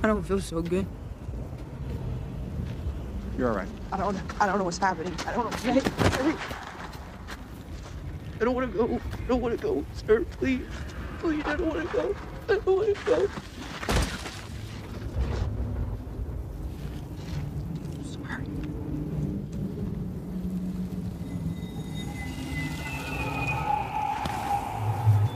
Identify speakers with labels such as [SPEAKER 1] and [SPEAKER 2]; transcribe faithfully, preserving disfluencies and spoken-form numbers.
[SPEAKER 1] I don't feel so good.
[SPEAKER 2] You're all right.
[SPEAKER 1] I don't I don't know what's happening. I don't know. Hey, I don't want to go. I don't want to go, sir. Please. Please, I don't want to go. I don't want to go. I'm sorry.